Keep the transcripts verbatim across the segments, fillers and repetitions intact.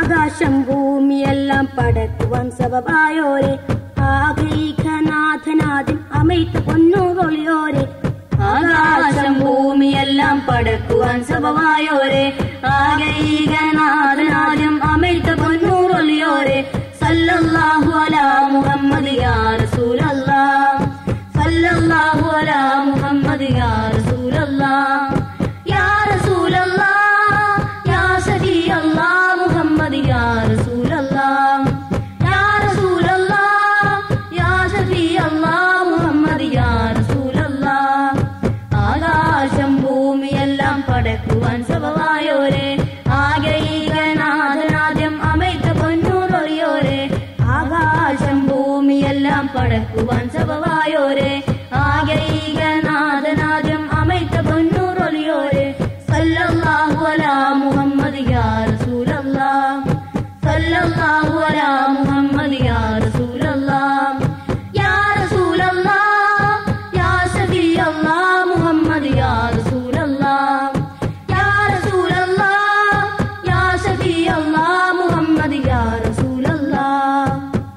ആകാശം ഭൂമിയെല്ലാം പടക്കുവാൻ സബബായോരെ ആകൈകനാഥനാഥൻ അമൈത്ത് പൊന്നൂറൊളിയോരെ ആകാശം ഭൂമിയെല്ലാം പടക്കുവാൻ സബബായോരെ ആകൈകനാഥനാഥൻ അമൈത്ത് പൊന്നൂറൊളിയോരെ സല്ലല്ലാഹു അലാ മുഹമ്മദ് യാ റസൂലല്ലാഹ് സല്ലല്ലാഹു അലാ മുഹമ്മദ് യാ റസൂലല്ലാഹ് യാ റസൂലല്ലാഹ് യാ സഫിയല്ലാഹ് മുഹമ്മദ് യാ റസൂലല്ലാഹ് യാ റസൂലല്ലാഹ് യാ സഫിയല്ലാഹ് മുഹമ്മദ് യാ റസൂലല്ലാഹ് ആകാശം ഭൂമിയെല്ലാം പടക്കുവാൻ സബബായോരെ ആകൈകനാഥനാദ്യം അമൈത്ത പൊന്നൂറൊളിയോരെ ആകാശം ഭൂമിയെല്ലാം പടക്കുവാൻ സബബായോരെ ആകൈകനാഥനാദ്യം അമൈത്ത പൊന്നൂറൊളിയോരെ സല്ലല്ലാഹു അലാ മുഹമ്മദ് യാ റസൂലല്ലാഹ് സല്ലല്ലാഹു അലാ മുഹമ്മദ് യാ റസൂലല്ലാഹ് യാ റസൂലല്ലാഹ് യാ സഫിയല്ലാഹ് മുഹമ്മദ് യാ റസൂലല്ലാഹ് യാ റസൂലല്ലാഹ് യാ സഫിയല്ലാഹ് മുഹമ്മദ് യാ റസൂലല്ലാഹ്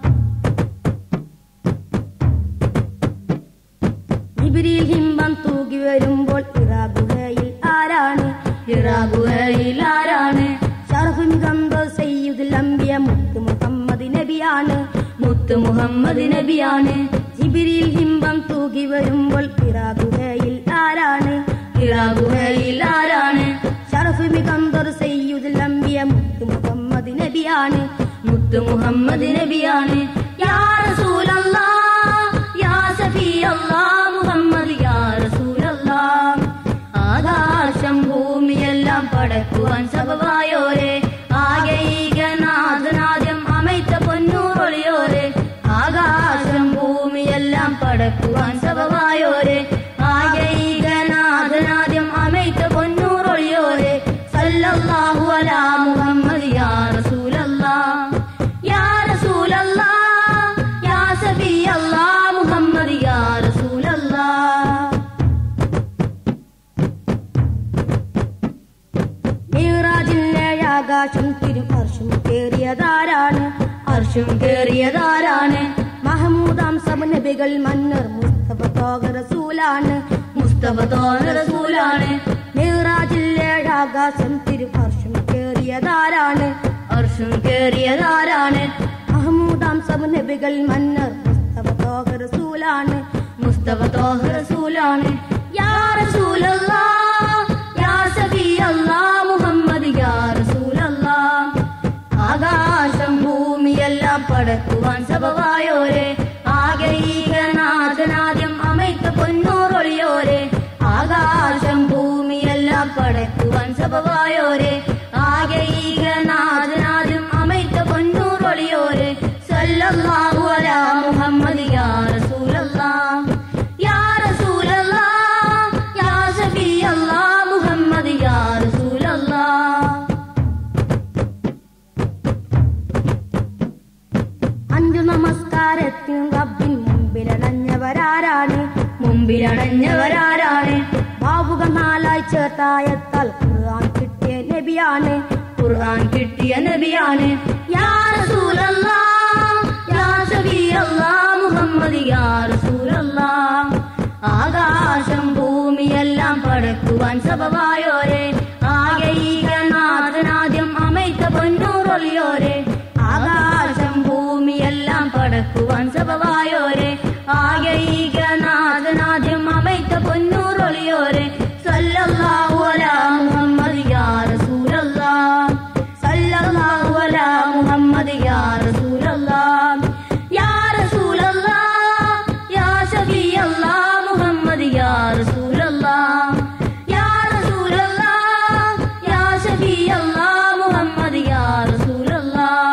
ജിബ്രീൽ ഹിംബം തൂകി വരുമ്പോൾ ഹിറാ ഗുഹയിൽ ആരാണ് ഹിറാ ഗുഹയിൽ ആരാണ് ശറഫുൽ ഗംബർ സയ്യിദുൽ അംബിയ മുത്ത് മുഹമ്മദ് നബിയാണ് മുത്ത് മുഹമ്മദ് നബിയാണ് ജിബ്രീൽ ഹിംബം തൂകി വരുമ്പോൾ ഹിറാ ഗുഹയിൽ ആരാണ് ഹിറാ ഗുഹയിൽ ആരാണ് ശറഫുൽ ഗംബർ സയ്യിദുൽ അംബിയ മുത്ത് മുഹമ്മദ് നബിയാണ് മുത്ത് മുഹമ്മദ് നബിയാണ് യാ റസൂലല്ലാഹ് യാ സഫിയല്ലാഹ് മുഹമ്മദ് യാ റസൂലല്ലാഹ് ആകാശം ഭൂമിയെല്ലാം പടക്കുവാൻ സബബായോരെ ആകൈകനാഥനാദ്യം അമൈത്ത പൊന്നൂറൊളിയോരെ ആകാശം ഭൂമിയെല്ലാം പടക്കുവാൻ സബബായോരെ ആകൈകനാഥനാദ്യം അമൈത്ത പൊന്നൂറൊളിയോരെ സല്ലല്ലാഹു അലാ മുഹമ്മദ് യാ റസൂലല്ലാഹ് യാ റസൂലല്ലാഹ് യാ സഫിയല്ലാഹ് മുഹമ്മദ് യാ റസൂലല്ലാഹ് മിഅ്റാജിലെ ആകാശം തിരും അർശും കേറിയതാരാണ് അർശും കേറിയതാരാണ് മഹമൂദാം സബ് നബികൾ മന്നർ മുസ്തഫ തോഹ റസൂലാണ് മുസ്തഫ തോഹ റസൂലാണ് മിഅ്റാജിലെ ആകാശം തിരും അർശും കേറിയതാരാണ് അർശും കേറിയതാരാണ് മഹമൂദാം സബ് നബികൾ മന്നർ മുസ്തഫ തോഹ റസൂലാണ് മുസ്തഫ തോഹ റസൂലാണ് യാ റസൂലല്ലാഹ് യാ സഫിയല്ലാഹ് മുഹമ്മദ് യാ റസൂലല്ലാഹ് ആകാശം ഭൂമിയെല്ലാം പടക്കുവാൻ സബബായോരെ ആകൈകനാഥനാദ്യം അമൈത്ത പൊന്നൂറൊളിയോരെ ആകാശം ഭൂമിയെല്ലാം പടക്കുവാൻ സബബായോരെ ആകൈകനാഥനാദ്യം അമൈത്ത പൊന്നൂറൊളിയോരെ സല്ലല്ലാഹു അലാ മുഹമ്മദ് യാ റസൂലല്ലാഹ് യാ റസൂലല്ലാഹ് യാ സഫിയല്ലാഹ് മുഹമ്മദ് യാ റസൂലല്ലാഹ് അഞ്ചു നമസ്കാരത്തിനും റബ്ബിൻ മുമ്പിലണഞ്ഞവരാരാണ് മുമ്പിലണഞ്ഞവരാരാണ് ബാവുക നാലായി ചേർത്തായത്താൽ ഖുർആൻ കിട്ടിയ നബിയാണ് ഖുർആൻ കിട്ടിയ നബിയാണ് യാ റസൂലല്ലാഹ് യാ സഫിയല്ലാഹ് മുഹമ്മദ് യാ റസൂലല്ലാഹ് ആകാശം ഭൂമിയെല്ലാം പടക്കുവാൻ സബബായോരെ ആകൈകനാഥനാദ്യം അമൈത്ത പൊന്നൂറൊളിയോരെ ആകാശം ഭൂമിയെല്ലാം പടക്കുവാൻ സബബായോരെ ആകൈകനാഥനാദ്യം അമൈത്ത പൊന്നൂറൊളിയോരെ സല്ലല്ലാഹു അലാ മുഹമ്മദ് യാ റസൂലല്ലാഹ് സല്ലല്ലാഹു അലാ മുഹമ്മദ് യാ റസൂലല്ലാഹ് യാ റസൂലല്ലാഹ് യാ സഫിയല്ലാഹ് മുഹമ്മദ് യാ റസൂലല്ലാഹ് യാ റസൂലല്ലാഹ് യാ സഫിയല്ലാഹ് മുഹമ്മദ് യാ റസൂലല്ലാഹ്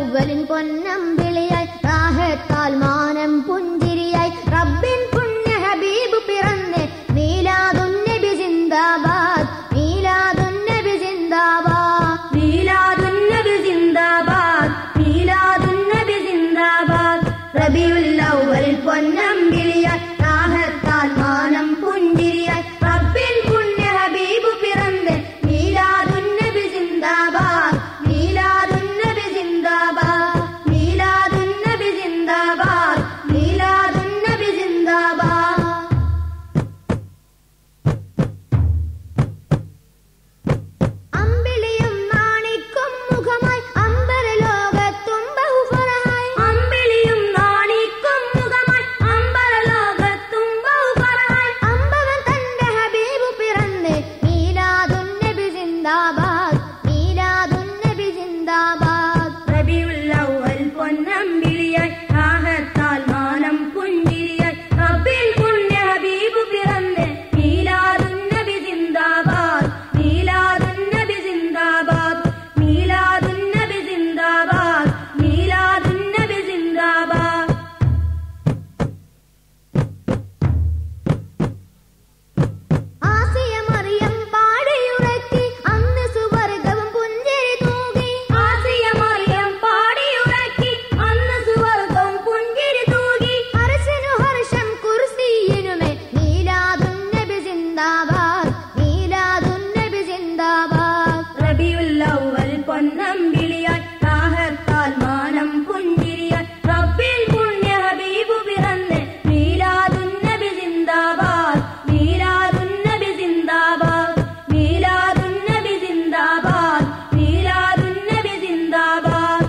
റബിയുല്ലവ്വലിൻ പൊന്നമ്പിളിയായി റാഹത്താൽ മാനം പുഞ്ചിരിയായി റബ്ബിൻ പുണ്യ ഹബീബ് പിറന്ന് മീലാദുന്നബി സിന്ദാബാദ് മീലാദുന്നബി സിന്ദാബാദ് മീലാദുന്നബി സിന്ദാബാദ് മീലാദുന്നബി സിന്ദാബാദ് റബിയുല്ലവ്വലിൻ പൊന്നമ്പിളിയായി റാഹത്താൽ മാനം പുഞ്ചിരിയായി റബ്ബിൻ പുണ്യ ഹബീബ് പിറന്ന് മീലാദുന്നബി സിന്ദാബാദ് മീലാദുന്നബി സിന്ദാബാദ് മീലാദുന്നബി സിന്ദാബാദ് മീലാദുന്നബി സിന്ദാബാദ് അമ്പിളിയും നാണിക്കും മുഖമായി അമ്പരലോകത്തും ബഹുഫറഹായി അമ്പിളിയും നാണിക്കും മുഖമായി അമ്പരലോകത്തും ബഹുഫറഹായി അമ്പവൻ തന്റെ ഹബീബ് പിറന്ന് മീലാദുന്നബി സിന്ദാബാദ് മീലാദുന്നബി സിന്ദാബാദ് റബിയുല്ലവ്വൽ പൊന്നമ്പിളിയായി റാഹത്താൽ മാനം പുഞ്ചിരിയായി റബ്ബിൻ പുണ്യ ഹബീബ് പിറന്ന് മീലാദുന്നബി സിന്ദാബാദ് മീലാദുന്നബി സിന്ദാബാദ് മീലാദുന്നബി സിന്ദാബാദ് മീലാദുന്നബി സിന്ദാബാദ് ആസിയ മറിയം പാടിയുറക്കി അന്ന് സുവർഗവും പുഞ്ചിരി തൂകി ആസിയ മറിയം പാടിയുറക്കി അന്ന് സുവർഗം പുഞ്ചിരി തൂകി ഹർഷനു ഹർഷം കുർസിയിനുമേ മീലാദുന്നബി സിന്ദാബാദ് മീലാദുന്നബി സിന്ദാബാദ് റബിയുല്ലവ്വൽ പൊന്നമ്പിളിയായി റാഹത്താൽ മാനം പുഞ്ചിരിയായി റബ്ബിൻ പുണ്യ ഹബീബ് പിറന്ന് മീലാദുന്നബി സിന്ദാബാദ് മീലാദുന്നബി സിന്ദാബാദ് മീലാദുന്നബി സിന്ദാബാദ് മീലാദുന്നബി സിന്ദാബാദ്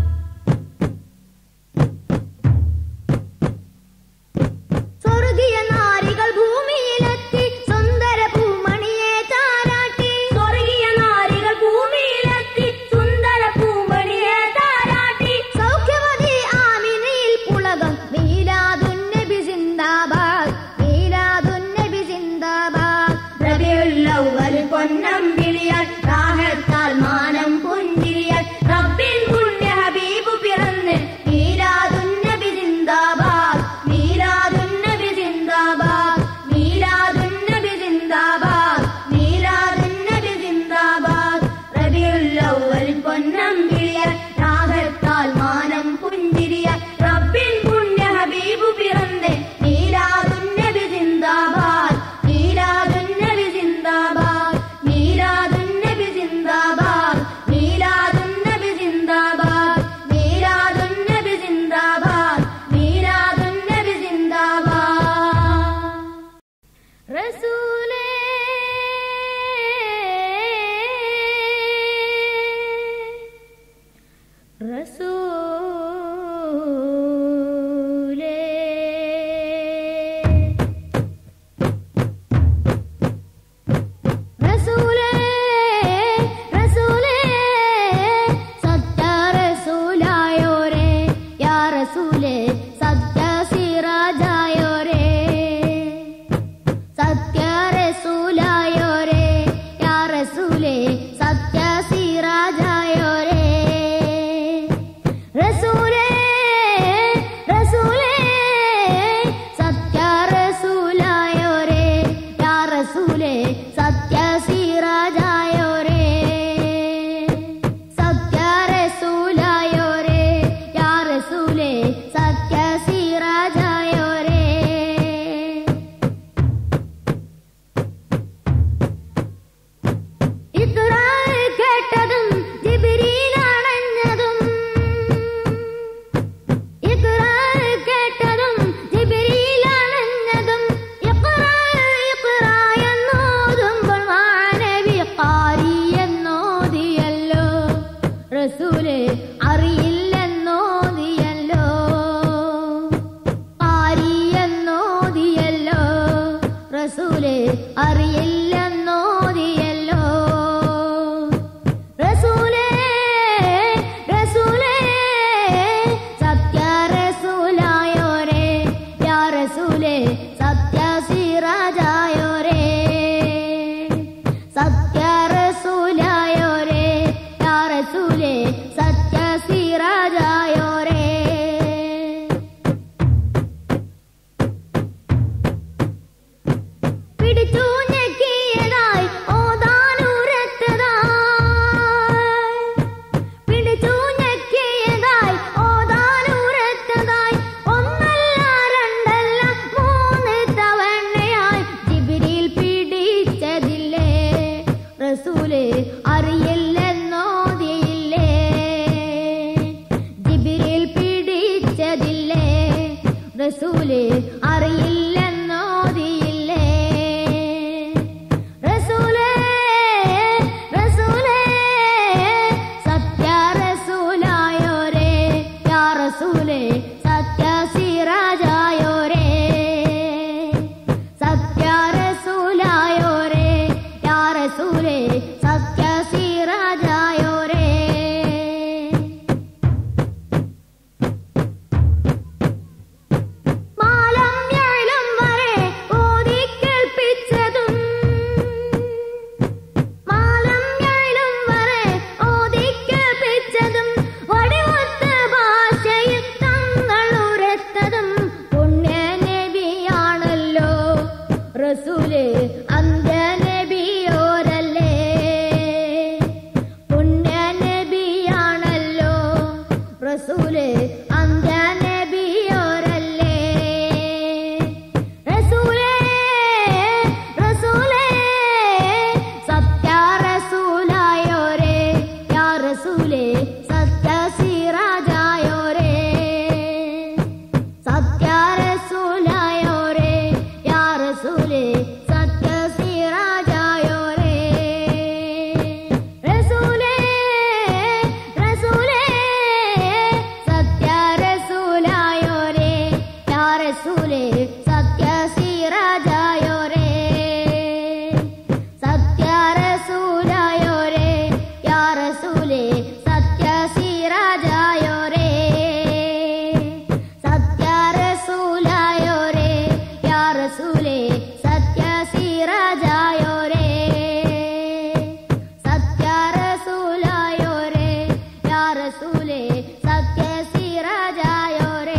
സ്വർഗീയ നാരികൾ ഭൂമിയിലെത്തി സുന്ദര പൂമണിയെ താരാട്ടി സ്വർഗീയ നാരികൾ ഭൂമിയിലെത്തി സുന്ദര പൂമണിയെ താരാട്ടി സൗഖ്യവതി ആമിനയിൽ പുളകം മീലാദുന്നബി സിന്ദാബാദ് മീലാദുന്നബി സിന്ദാബാദ് റബിയുല്ലവ്വൽ പൊന്നമ്പിളിയായി റാഹത്താൽ മാനം പുഞ്ചിരിയായി റബ്ബിൻ പുണ്യ ഹബീബ് പിറന്ന് മീലാദുന്നബി സിന്ദാബാദ് മീലാദുന്നബി സിന്ദാബാദ് മീലാദുന്നബി സിന്ദാബാദ് മീലാദുന്നബി സിന്ദാബാദ് റബിയുല്ലവ്വൽ പൊന്നമ്പിളിയായി റാഹത്താൽ മാനം പുഞ്ചിരിയായി റബ്ബിൻ പുണ്യ ഹബീബ് പിറന്ന് മീലാദുന്നബി സിന്ദാബാദ് മീലാദുന്നബി സിന്ദാബാദ് മീലാദുന്നബി സിന്ദാബാദ് മീലാദുന്നബി സിന്ദാബാദ് മീലാദുന്നബി സിന്ദാബാദ് മീലാദുന്നബി സിന്ദാബാദ് റസൂലേ റസൂലേ റസൂലേ റസൂലേ സത്യ റസൂലായോരേ യാ റസൂലേ സത്യ സിറാജായോരേ സത്യ റസൂലായോരേ യാ റസൂലേ സത്യ സിറാജായോരേ റസൂല് അറിയില്ലെന്നോതിയില്ലേ റസൂലേ റസൂലേ സത്യ റസൂലായോരേ യാ റസൂലേ സത്യ സിറാജായോരേ സത്യ റസൂലായോരേ യാ റസൂലേ സത്യ സിറാജായോരേ റസൂലേ അന്ത്യ നബിയോരല്ലേ പുണ്യ നബിയാണല്ലോ റസൂലേ അന്ത്യ നബിയോരല്ലേ റസൂലേ റസൂലേ സത്യ റസൂലായോരേ യാ റസൂലേ സത്യ സിറാജായോരേ സത്യ റസൂലായോരേ യാ റസൂലേ സത്യ സിറാജായോരേ റസൂലേ റസൂലേ സത്യ റസൂലായോരേ യാ റസൂലേ സത്യ സിറാജായോരേ സത്യ റസൂലായോരേ യാ റസൂലേ സത്യ സിറാജായോരേ സത്യ റസൂലായോരേ യാ റസൂലേ സത്യ സിറാജായോരേ സത്യ റസൂലായോരേ യാ റസൂലേ സത്യ സിറാജായോരേ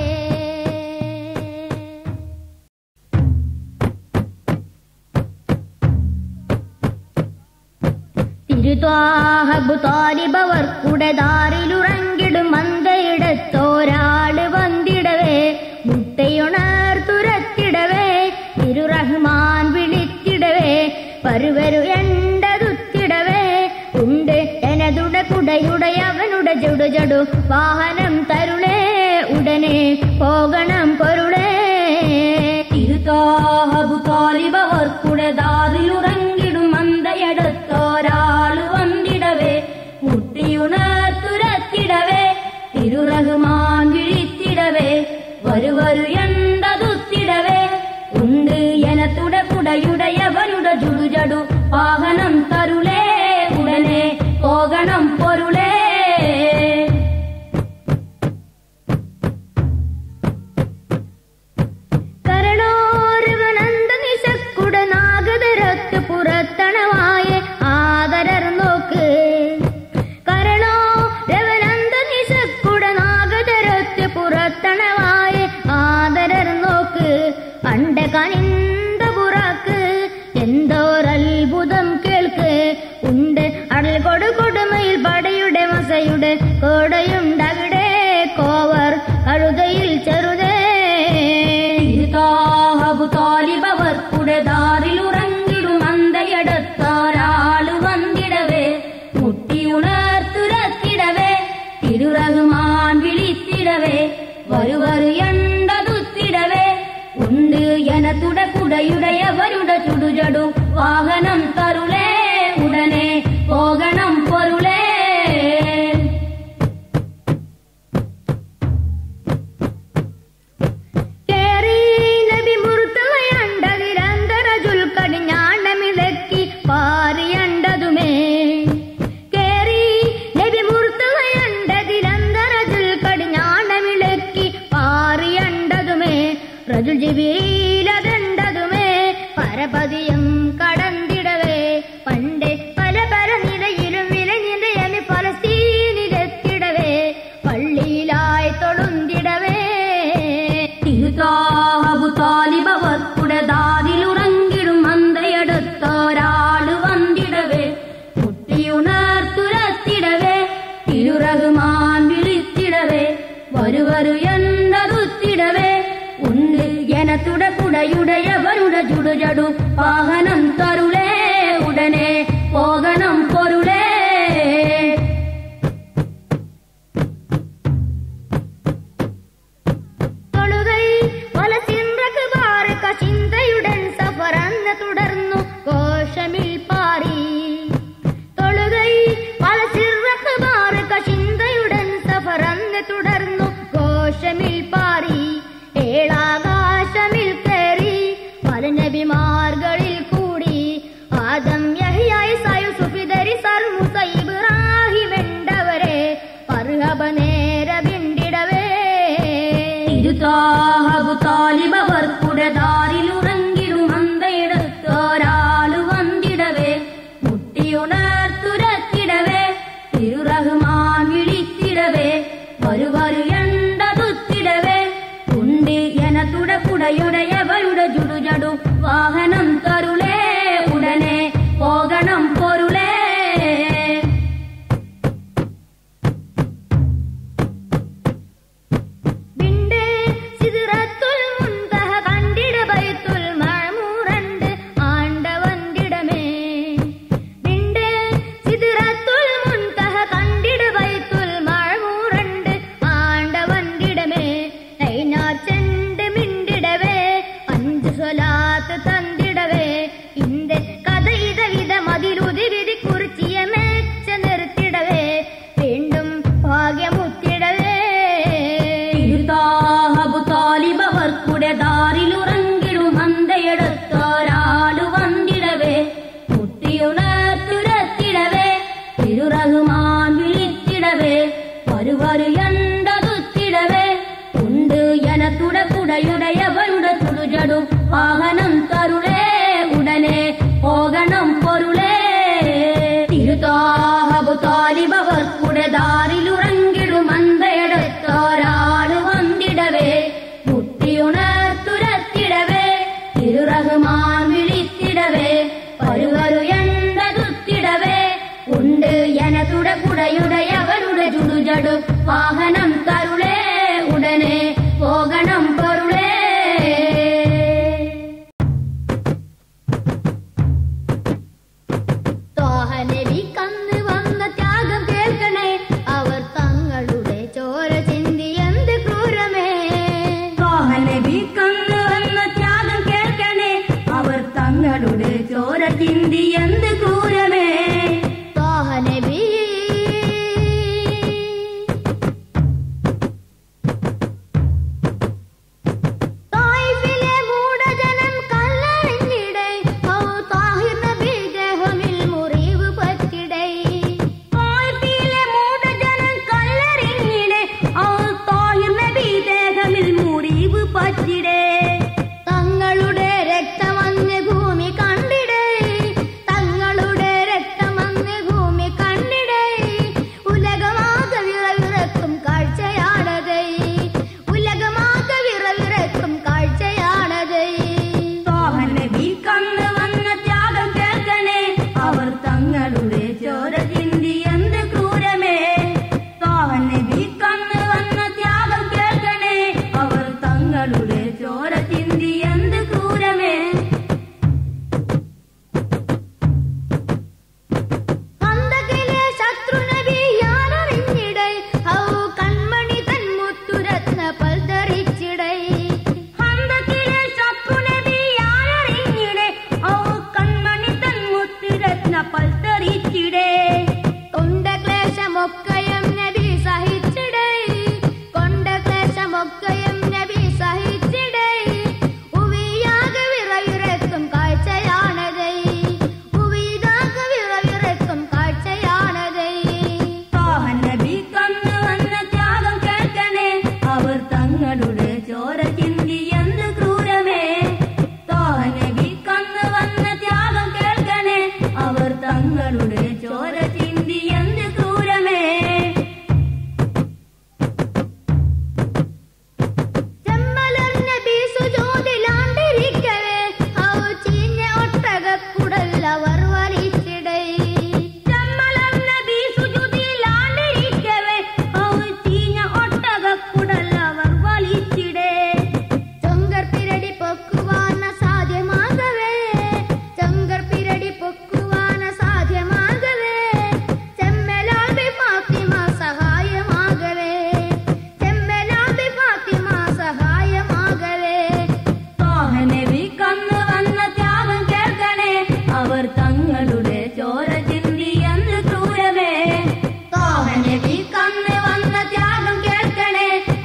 തിരുത്വാഹബു താലിബവർക്കുടെ ദാറിലുറങ്ങിടും മന്തയിടത്തോരാള് വന്നിടവേ മുട്ടയുണർത്തുരത്തിടവേ തിരുറഹ്മാൻ വിളിത്തിടവേ പരുവരു എണ്ടതുത്തിടവേ ഉണ്ട് എനതുട കുടയുടെ അവനുടെ ജുടു ജടു വാഹനം തരുളേ ഉടനെ പോകണം പൊരുളേ തിരുത്വാഹബു താലിബവർക്കുടെ ദാറിലുറങ്ങിടും മന്തയിടത്തോരാള് വന്നിടവേ മുട്ടിയുണർത്തുരത്തിടവേ തിരുറഹ്മാൻ വിളിത്തിടവേ വരുവരു എണ്ടതുത്തിടവേ ഉണ്ട് എനത്തുട കുടയുടയവനുടെ ജുടുജടു വാഹനം തരുളേ ഉടനെ പോകണം പൊരുളേ കരണോരവനന്ദ നിശക്കുട നാഗതരത്ത് പുറത്തണവായ ആദരർ നോക്ക് കരണോ രവനന്ദ നിശക്കുട നാഗതരത്ത് പുറത്തണവായ ആദരർ നോക്ക് അണ്ട കനിന്ത പുറക്ക് എന്തോരത്ഭുതം കേൾക്ക് ഉണ്ട് അടൽ കൊടു കൊടുമയിൽ പടയുടെ മസയുടെ കോടയുണ്ടവിടെ കോവർ കഴുതയിൽ ചെറുതേ തിരുത്വാഹബു താലിബവർക്കുടെ ദാറിലുറങ്ങിടും മന്തയടത്താരാള് വന്നിടവേ മുട്ടിയുണർത്തുരത്തിടവേ തിരുറഹ്മാൻ വിളിത്തിടവേ വരുവരു എണ്ടതുത്തിടവേ ഉണ്ട് എനത്തുട കുടയുടയവരുടെ ചുടുചടു വാഹനം തരുളേ ഉടനെ പോകണം പൊരുളേ കേറി നബി മുർത്തലയണ്ടതിരന്തരജുൽ കടിഞ്ഞാണമിളക്കി പാറിയണ്ടതുമേ കേറി നബി മുർത്തലയണ്ടതിരന്തരജുൽ കടിഞ്ഞാണമിളക്കി പാറിയണ്ടതുമേ റജുൽ ജിബീലതണ്ടതുമേ പരപതിയും കടന്നിടവേ പണ്ടേ പല പല നിലയിലും വിലഞ്ഞിടയന് ഫലസ്തീനിലെത്തിടവേ പള്ളിയിലായി തൊഴുന്തിടവേ തിരുത്വാഹബു താലിബവർക്കുടെ ദാറിലുറങ്ങിടും മന്തയടുത്തോരാള് വന്നിടവേ മുട്ടിയുണർത്തുരത്തിടവേ തിരുറഹ്മാൻ വിളിത്തിടവേ വരുവരു എണ്ടതുത്തിടവേ ഉണ്ട് എനത്തുട കുടയുടയവരുടെ ചുടുചടു വാഹനം തരുളേ ഉടനെ പോകണം പൊരുളേ തൊഴുകൈ തുടർന്നു ഘോഷമിൽ പാറി ഏളാകാശമിൽ കയറി പല നബിമാർകളിൽ കൂടി ആദം യഹ്യ ഈസാ യൂസുഫ് ഇദ്രീസ് മൂസ ഇബ്രാഹിം എണ്ടവരെ പർഹബ നേര വിണ്ടിടവേ തിരുതാഹബു താലിബവർക്കുടെ ദാരിലുറങ്ങിടും അന്തയെടുത്തോരാളു വന്നിടവേ മുട്ടിയുണർത്തുരത്തിടവേ തിരുറഹ്മാൻ വിളിത്തിടവേ വരുവരു എണ്ടതുത്തിടവേ ഉണ്ട് എന തുടക്കുടയുടയവരുടെ ജുടുജടു വാഹനം തരുളേ ഉടനെ പോകണം പൊരുളേ തന്നിടവേ ഇന്ത്യ കഥ ഇത വിധ മതിലുതിവിധി കുറിച്ചിയ മെച്ച നിർത്തിടവേ വീണ്ടും ഭാഗ്യമുത്തിടവേ തിരുതാഹബു താലിബവർക്കുടെ ദാരിലുറങ്ങിടും അന്തയെടുത്തോരാളു വന്നിടവേ മുട്ടിയുണർത്തുരത്തിടവേ തിരുറഹ്മാൻ വിളിത്തിടവേ വരുവരു എണ്ടതുത്തിടവേ ഉണ്ട് എന തുടക്കുടയുടയവരുടെ ചുടുചടു വാഹനം തരുളേ ഉടനെ പോകണം പൊരുളേ തിരുതാഹബു താലിബവർക്കുടെ ദാരിലുറങ്ങിടും അന്തയെടുത്തോരാളു വന്നിടവേ മുട്ടിയുണർത്തുരത്തിടവേ തിരുറഹ്മാൻ വിളിത്തിടവേ വരുവരു എണ്ടതുത്തിടവേ ഉണ്ട് എന തുടക്കുടയുടയവരുടെ ചുടുചടു വാഹനം തരുളേ ഉടനെ പോകണം പൊരുളേ നബി കന്ന് വന്ന ത്യാഗം കേൾക്കണേ അവർ തങ്ങളുടെ ചോര ചിന്തി എന്ത് ക്രൂരമേ നബി കന്ന് വന്ന ത്യാഗം കേൾക്കണേ അവർ തങ്ങളുടെ ചോര ചിന്തി എന്ത് ക്രൂരമേ നബി തങ്ങളുടെ രക്തമഞ്ഞ് ഭൂമി കണ്ടിടേ തങ്ങളുടെ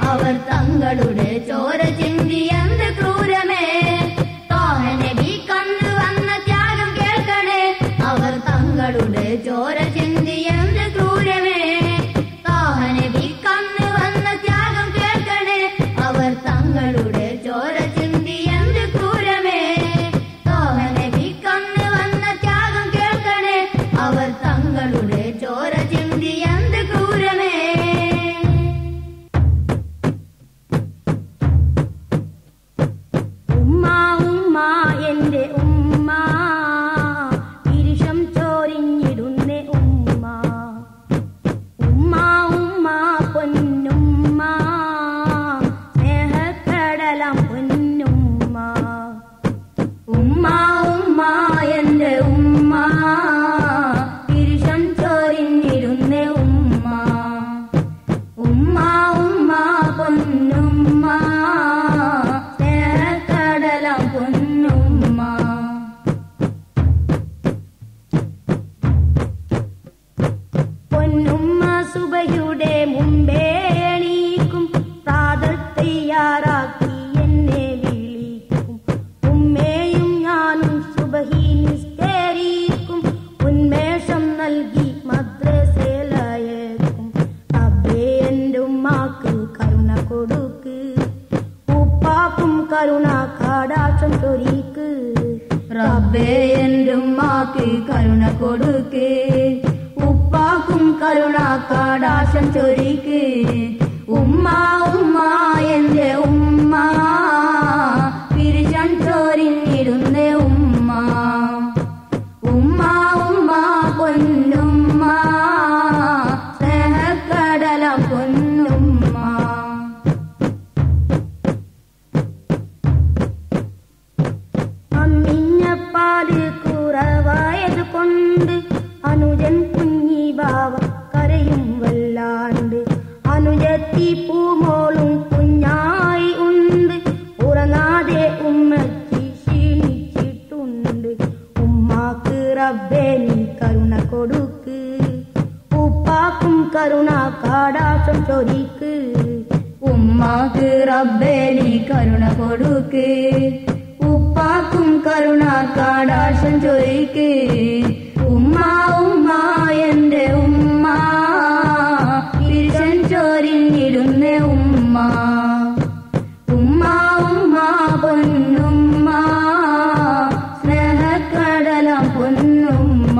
അവർ തങ്ങളുടെ ചോര ചിന്തി എന്ത് ക്രൂരമേ. ത്വാഹ നബി കണ്ടു വന്ന ത്യാഗം കേൾക്കണേ, അവർ തങ്ങളുടെ ചോര ചിന്തി എന്ത് ക്രൂരമേ. ത്വാഹ നബി കണ്ടു വന്ന ത്യാഗം കേൾക്കണേ, അവർ തങ്ങളുടെ ചോര ചിന്തി എന്ത് ക്രൂരമേ. ത്വാഹ നബി കണ്ടു വന്ന ത്യാഗം കേൾക്കണേ, അവർ തങ്ങളുടെ ചോര ചിന്തി എന്ത് ക്രൂരമേ. ഉമ്മ ഉമ്മ എന്റെ ഉമ്മ, തിരിശം ചോരിഞ്ഞിടുന്ന ഉമ്മ. ഉമ്മ ഉമ്മ പൊന്നുമ്മ, സ്നേഹക്കടലം പൊന്നുമ്മ. ഉമ്മ ഉമ്മ എന്റെ ഉമ്മ, തിരിശം ചോരിഞ്ഞിടുന്ന ഉമ്മ. ഉമ്മ ഉമ്മ പൊന്നുമ്മ, സ്നേഹക്കടലം പൊന്നുമ്മ. പൊന്നുമ്മ സുബയുടെ മുമ്പേ എണീക്കും, പ്രാതൽ തയ്യാറാക്കി എന്നെ വിളിക്കും. ഉമ്മയും ഞാനും സുബഹി നിസ്കരിക്കും, ഉന്മേഷം നൽകി മദ്രസയിലയക്കും. റബ്ബേ എന്റെ ഉമ്മാക്ക് കരുണ കൊടുക്ക്, ഉപ്പാക്കും കരുണ കാടാക്ഷം ചൊരിക്ക്. റബ്ബേ എന്റെ ഉമ്മാക്ക് കരുണ കൊടുക്ക്, ഉപ്പാക്കും കരുണ കാടാക്ഷം ചൊരിക്ക്. ഉമ്മ ഉമ്മ എന്റെ ഉമ്മ, പിരിശം ചോരിഞ്ഞിടുന്ന ഉമ്മ. ഉമ്മ ഉമ്മ പൊന്നുമ്മ, സ്നേഹക്കടലം പൊന്നുമ്മ. അമ്മിഞ്ഞപ്പാല് കുറവായത് കൊണ്ട് അനുജൻ കുഞ്ഞി ബാവ കരയും വല്ലാണ്ട്. അനുജത്തി പൂമോളും കുഞ്ഞായി ഉണ്ട്, ഉറങ്ങാതെ ഉമ്മച്ചി ക്ഷീണിച്ചിട്ടുണ്ട്. ഉമ്മാക്ക് റബ്ബേ നീ കരുണ കൊടുക്ക്, ഉപ്പാക്കും കരുണ കാടാക്ഷം ചൊരിക്ക്. ഉമ്മാക്ക് റബ്ബേ നീ കരുണ കൊടുക്ക്, ഉപ്പാക്കും കരുണ കാടാക്ഷം ചൊരിക്ക്. ഉമ്മ ഉമ്മ എന്റെ ഉമ്മ, പിരിശം ചോരിഞ്ഞിടുന്ന ഉമ്മ. ഉമ്മ ഉമ്മ പൊന്നുമ്മ, സ്നേഹക്കടലം പൊന്നുമ്മ.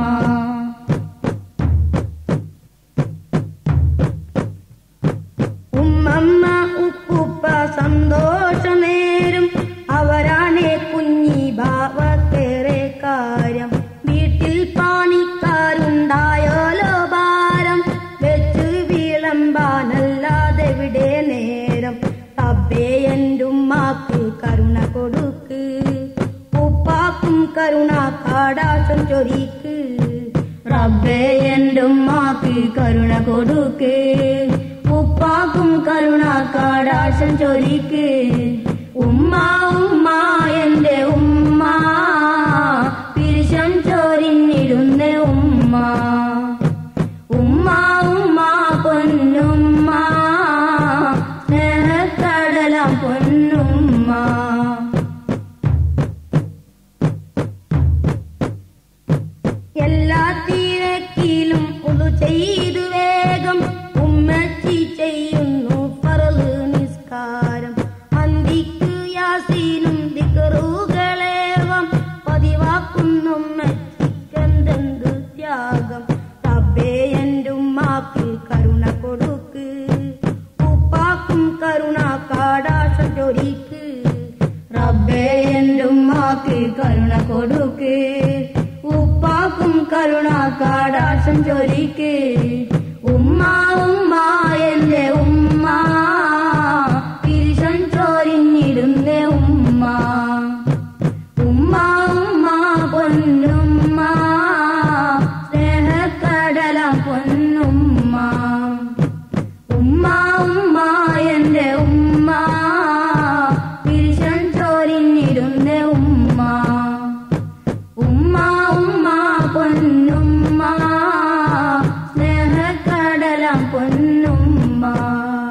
ഉമ്മമ്മ ഉപ്പുപ്പ സന്തോഷമേരും, അവരാണേ കുഞ്ഞി ബാവക്കേറെ കാര്യം. വീട്ടിൽ പാണിക്കാരുണ്ടായോലോ ഭാരം, വെച്ച് വിളമ്പാനല്ലാതെവിടെ നേരം. റബ്ബേ എന്റെ ഉമ്മാക്ക് കരുണ കൊടുക്ക്, ഉപ്പാക്കും കരുണ കാടാക്ഷം ചൊരിക്ക്. റബ്ബേ എന്റെ ഉമ്മാക്ക് കരുണ കൊടുക്ക്, ഉപ്പാക്കും കരുണ കാടാക്ഷം ചൊരിക്ക്. ഉമ്മ ഉമ്മ എന്റെ ഉമ്മ, പിരിശം ചോരിഞ്ഞിടുന്ന ഉമ്മ. ഉമ്മ ഉമ്മ പൊന്നുമ്മ, സ്നേഹക്കടലം പൊന്നുമ്മ. എല്ലാ തിരക്കിലും ഉളു ചെയ്തു വേഗം ഉമ്മച്ചി ചെയ്യുന്നു ഫർള് നിസ്കാരം. അന്തിക്ക് യാസീനും ദിക്റുകളേവം പതിവാക്കുന്നുമ്മച്ചിക്കെന്തെന്തു ത്യാഗം. റബ്ബേ എന്റെ ഉമ്മാക്ക് കരുണ കൊടുക്ക്, ഉപ്പാക്കും കരുണ കാടാക്ഷം ചൊരിക്ക്. റബ്ബേ എന്റെ ഉമ്മാക്ക് കരുണ കൊടുക്ക്, ഉപ്പാക്കും കരുണ കാടാക്ഷം ചൊരിക്ക്. ഉമ്മ ഉമ്മ എന്റെ ഉമ്മ, പിരിശം ചോരിഞ്ഞിടുന്ന ഉമ്മ. ഉമ്മ ഉമ്മ പൊന്നുമ്മ, സ്നേഹക്കടലം പൊന്നുമ്മ. ഉമ്മ ഉമ്മ എന്റെ ഉമ്മ, പിരിശം ചോരിഞ്ഞിടുന്ന ഉമ്മ. ഉമ്മ ഉമ്മ പൊന്നുമ്മ, സ്നേഹക്കടലം പൊന്നുമ്മ.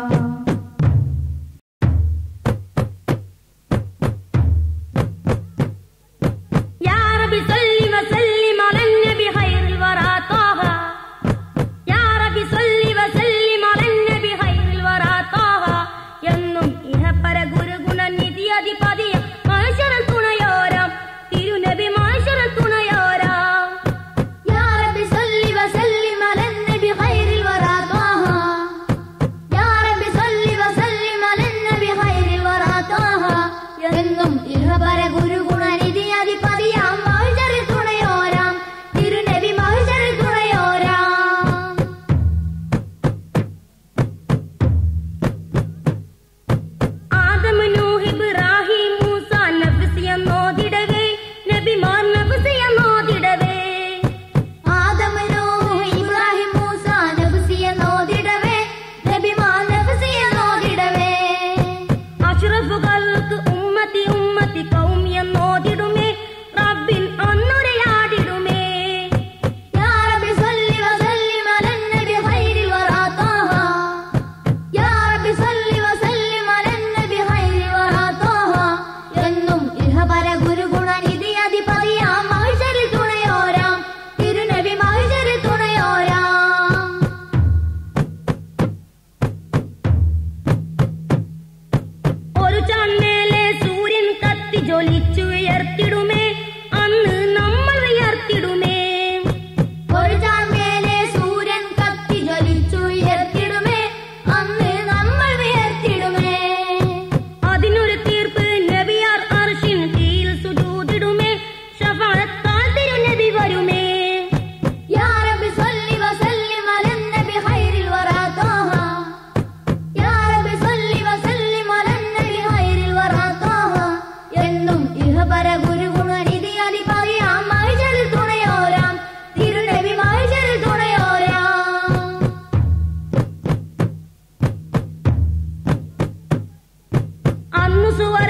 സുവർഗ